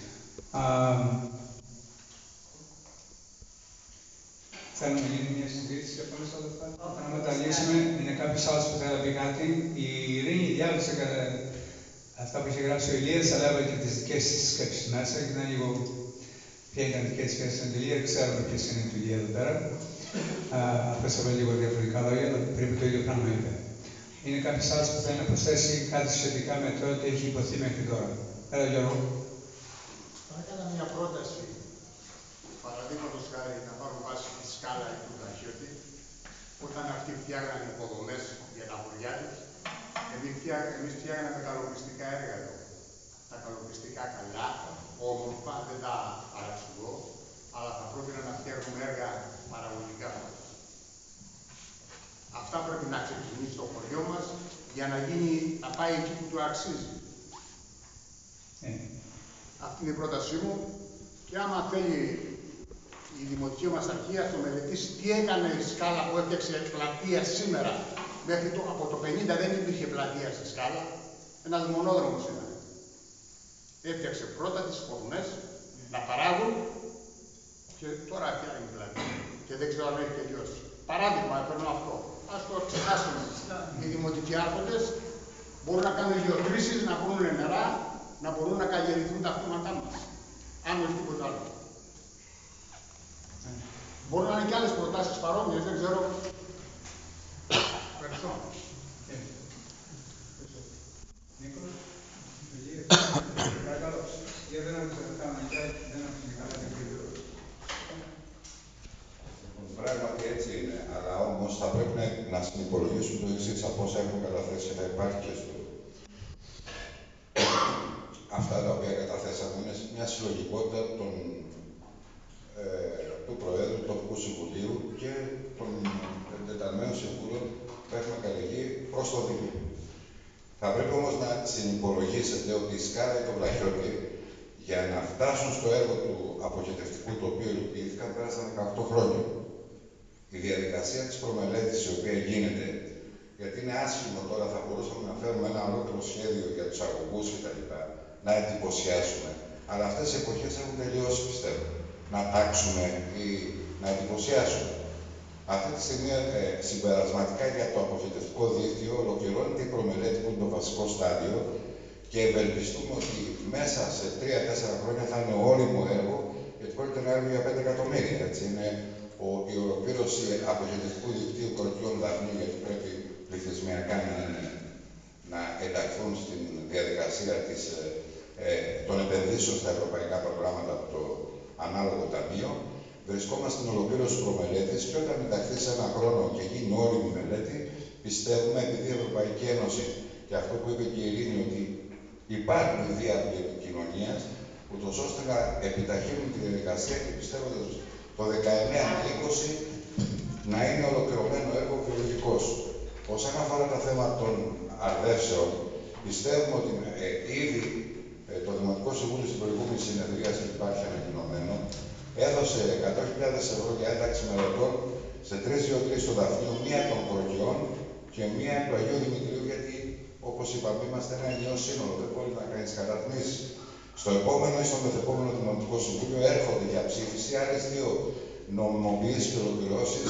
Θέλουμε να γίνει μια συζήτηση για πάνω σε όλα αυτά. Να τα λύσουμε, είναι κάποιος άλλος που θέλει να πει κάτι. Η Ειρήνη διάβασε αυτά που είχε γράψει ο Ηλίας, αλλά έβαλε και τις δικές της σκέψεις μέσα, και ήταν λίγο ποια ήταν η δική της σχέση με την Ηλία, ξέρουμε ποιες είναι η Ηλία εδώ πέρα. Απλώς έβαλε λίγο διαφορετικά λόγια, αλλά πρέπει το ίδιο πράγμα είπε. Είναι κάποιος άλλος που θέλει να προσθέσει κάτι σχετικά με το ότι έχει υποθεί μέχρι τώρα. Έλα, Γιώργο. Θα έκανα μια πρόταση. Παραδείγματος χάρη να πάρουν βάση τη σκάλα ή του Βραχιώτη, όταν αυτοί φτιάγανε υποδομές για τα χωριά τους, εμείς φτιάγαμε καλοπιστικά έργα εδώ. Τα καλοπιστικά καλά, όμορφα, δεν τα παραξηγώ, αλλά θα πρότεινα να φτιάχνουμε έργα παραγωγικά. Αυτά πρέπει να ξεκινήσει στο χωριό μας για να πάει εκεί που του αξίζει. Αυτή είναι η πρότασή μου, και άμα θέλει η Δημοτική μας Αρχή να το μελετήσει τι έκανε η Σκάλα που έφτιαξε πλατεία σήμερα. Μέχρι από το 50 δεν υπήρχε πλατεία στη Σκάλα, ένας μονόδρομος ήταν. Έφτιαξε πρώτα τις υποδομές να παράγουν και τώρα φτιάχνει πλατεία. Και δεν ξέρω αν έχει τελειώσει. Παράδειγμα, παίρνω αυτό. Ας το ξεχάσουμε. Οι δημοτικοί άρχοντες μπορούν να κάνουν γεωτρήσεις, να βρουν νερά, να μπορούν να καλλιεργηθούν τα κτήματά μας. Αν όχι τίποτα άλλο. Μπορούν να είναι και άλλες προτάσεις παρόμοιες, δεν ξέρω. Ευχαριστώ. Πράγματι έτσι είναι, αλλά όμως θα πρέπει να συνυπολογίσουν το εξής από όσα έχουν καταθέσει και θα υπάρχει και στο. Αυτά τα οποία καταθέσαμε είναι μια συλλογικότητα του Προέδρου του Τοπικού Συμβουλίου και των εντεταλμένων συμβούλων που έχουμε καλεγεί προς το Δήμο. Θα πρέπει όμως να συνυπολογίσετε ότι η Σκάλα ή το Βραχιώτη για να φτάσουν στο έργο του αποχετευτικού το οποίο υλοποιήθηκαν πέρασαν 18 χρόνια. Η διαδικασία της προμελέτης η οποία γίνεται, γιατί είναι άσχημο τώρα, θα μπορούσαμε να φέρουμε ένα ολόκληρο σχέδιο για τους αγωγούς κτλ. Να εντυπωσιάσουμε. Αλλά αυτές οι εποχές έχουν τελειώσει, πιστεύω. Να τάξουμε ή να εντυπωσιάσουν. Αυτή τη στιγμή, συμπερασματικά για το αποχαιρετευτικό δίκτυο, ολοκληρώνεται η προμελέτη που είναι το βασικό στάδιο και ευελπιστούμε ότι μέσα σε 3-4 χρόνια θα είναι όριμο έργο, γιατί πρόκειται ένα έργο για 5 εκατομμύρια. Έτσι. Είναι η ολοκλήρωση αποχαιρετευτικού δικτύου κορυφιών δαφνίου, γιατί πρέπει πληθυσμιακά να ενταχθούν στην διαδικασία των επενδύσεων στα ευρωπαϊκά προγράμματα από το ανάλογο ταμείο. Βρισκόμαστε στην ολοκλήρωση προμελέτης και όταν ενταχθεί σε ένα χρόνο και γίνει όριμη μελέτη, πιστεύουμε, επειδή η Ευρωπαϊκή Ένωση και αυτό που είπε και η Ειρήνη, ότι υπάρχουν διάβλοι επικοινωνίας, ούτως ώστε να επιταχύνουν τη διαδικασία και πιστεύω ότι το 19 με 20 να είναι ολοκληρωμένο έργο βιολογικός. Όσον αφορά τα θέματα των αρδεύσεων, πιστεύουμε ότι ήδη το Δημοτικό Συμβούλιο στην προηγούμενη συνεδρίαση που υπάρχει ανακοινωμένο έδωσε 100.000 ευρώ για ένταξη μελετών σε 3 γεωτρήσεις στο Δαφνείο, μία των Κορκιών και μία του Αγίου Δημητρίου, γιατί όπως είπαμε είμαστε ένα ενιαίο σύνολο, δεν μπορεί να κάνει κατατμήσεις. Στο επόμενο ή στο μεθεπόμενο Δημοτικό Συμβούλιο έρχονται για ψήφιση άλλες 2 νομιμοποιήσεις και ολοκληρώσεις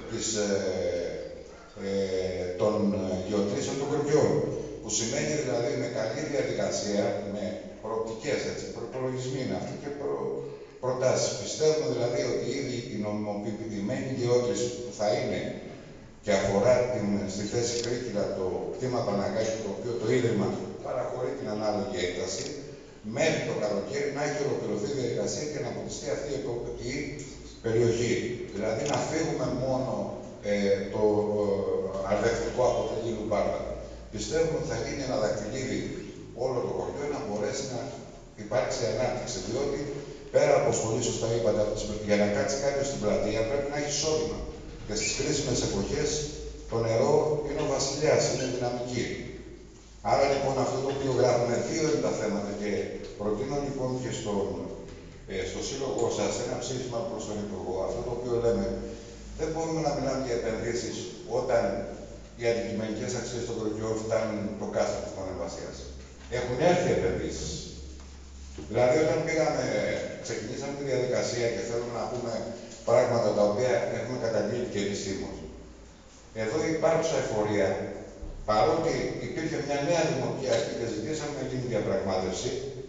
των γεωτρήσεων των Κορκιών. Που σημαίνει δηλαδή με καλή διαδικασία, με προοπτικές, προπολογισμοί είναι αυτοί και προτάσεις. Πιστεύουμε δηλαδή ότι ήδη η νομιμοποιημένη γεώτρηση που θα είναι και αφορά στη θέση Κρίκυλα το κτήμα Παναγάκη, το οποίο το Ίδρυμα παραχωρεί την ανάλογη έκταση, μέχρι το καλοκαίρι να έχει ολοκληρωθεί η διαδικασία και να αποτιστεί αυτή η περιοχή. Δηλαδή να φύγουμε μόνο το αρδευτικό από το Λίλου Μπάρτα. Πιστεύουμε ότι θα γίνει ένα δακτυλίδι όλο το χωριό να μπορέσει να υπάρξει ανάπτυξη. Διότι πέρα από πολύ σωστά είπατε, για να κάτσει κάποιος στην πλατεία πρέπει να έχει εισόδημα. Και στις κρίσιμες εποχές το νερό είναι ο βασιλιάς, είναι δυναμική. Άρα λοιπόν αυτό το οποίο γράφουμε, 2 είναι τα θέματα και προτείνω λοιπόν και στο σύλλογο σας ένα ψήφισμα προς τον Υπουργό. Αυτό το οποίο λέμε, δεν μπορούμε να μιλάμε για επενδύσεις όταν οι αντικειμενικές αξίες των κορυφιών φτάνουν το κάστρο της Μονεμβασίας. Έχουν έρθει επενδύσεις. Δηλαδή, όταν ξεκινήσαμε τη διαδικασία και θέλουμε να πούμε πράγματα τα οποία έχουμε καταγγείλει και επισήμως. Εδώ η υπάρχουσα εφορία, παρότι υπήρχε μια νέα δημοτική αρχή και ζητήσαμε να γίνει διαπραγμάτευση,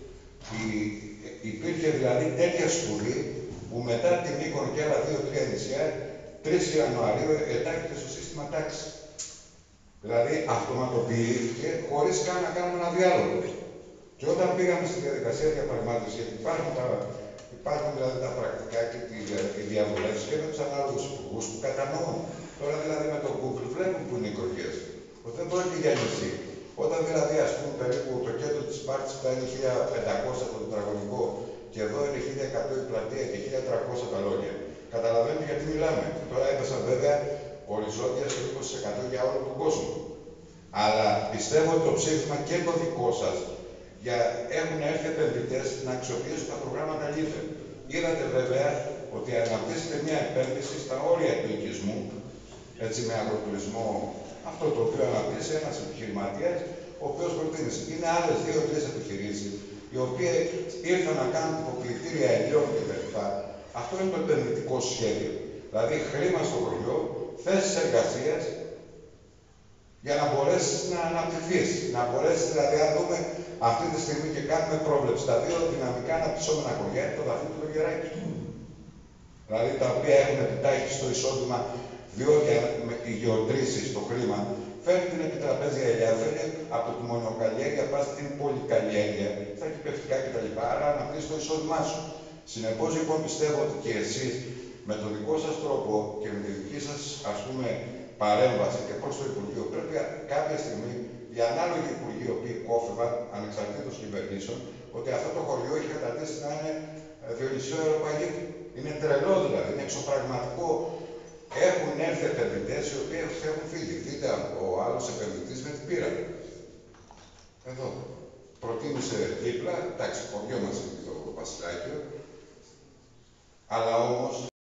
υπήρχε δηλαδή τέτοια σπουδή που μετά την Μύκονο και άλλα 2-3 νησιά, 3 Ιανουαρίου εντάχθηκε στο σύστημα τάξη. Δηλαδή αυτοματοποιήθηκε χωρίς καν να κάνουμε ένα διάλογο. Και όταν πήγαμε στη διαδικασία διαπραγμάτευσης, γιατί υπάρχουν δηλαδή τα πρακτικά και οι διαβουλεύσεις και με τους ανάλογους υπουργούς που κατανοούν. Τώρα δηλαδή με το Google βλέπουν που είναι οι κροκές. Ότι δεν πρόκειται για νησί. Όταν δηλαδή ας πούμε περίπου το κέντρο της Σπάρτης φτάνει 1.500 το τετραγωνικό και εδώ είναι 1.100 η πλατεία και 1.300 τα λόγια. Καταλαβαίνετε γιατί μιλάμε. Τώρα έπεσαν βέβαια οριζόντια στο 20% για όλο τον κόσμο. Αλλά πιστεύω ότι το ψήφισμα και το δικό σας έχουν έρθει επενδυτές να αξιοποιήσουν τα προγράμματα LIFE. Είδατε βέβαια ότι αναπτύσσεται μια επένδυση στα όρια του οικισμού, έτσι με αγροτουρισμό, αυτό το οποίο αναπτύσσει ένας επιχειρηματίας, ο οποίος προτείνει. Είναι άλλες 2-3 επιχειρήσεις, οι οποίες ήρθαν να κάνουν τυποποιητήρια ελιών κτλ. Αυτό είναι το επενδυτικό σχέδιο. Δηλαδή χρήμα στο χωριό, θέσεις εργασίας, για να μπορέσεις να αναπτυχθείς. Να μπορέσεις, δηλαδή, αν δούμε αυτή τη στιγμή και κάνουμε πρόβλεψη, τα 2 δυναμικά αναπτυσσόμενα χωριά είναι το Δαφνί και το Γεράκι. Δηλαδή, τα οποία έχουν επιτάχει στο εισόδημα, διότι οι γεωτρήσεις, το χρήμα, φέρνει την επιτραπέζια ελιά, φέρνει από τη μονοκαλλιέργεια, πας στην πολυκαλλιέργεια, στα κυπευτικά κτλ. Άρα αναπτύσσει το εισόδημά σου. Συνεπώς, λοιπόν, πιστεύω ότι και εσείς με τον δικό σας τρόπο και με τη δική σας, ας πούμε, παρέμβαση και προς το Υπουργείο, πρέπει κάποια στιγμή οι ανάλογοι υπουργοί, οι οποίοι κόφευαν ανεξαρτήτως κυβερνήσεων, ότι αυτό το χωριό έχει καταρτήσει να είναι Διονυσιό αεροπαγίτη. Είναι τρελό δηλαδή, είναι εξωπραγματικό. Έχουν έρθει επενδυτές οι οποίοι έχουν φύγει. Δείτε ο άλλος επενδυτής με την πύρα. Εδώ. Προτίμησε δίπλα, εντάξει, χωριό μας είναι το Βασιλάκιο, αλλά όμως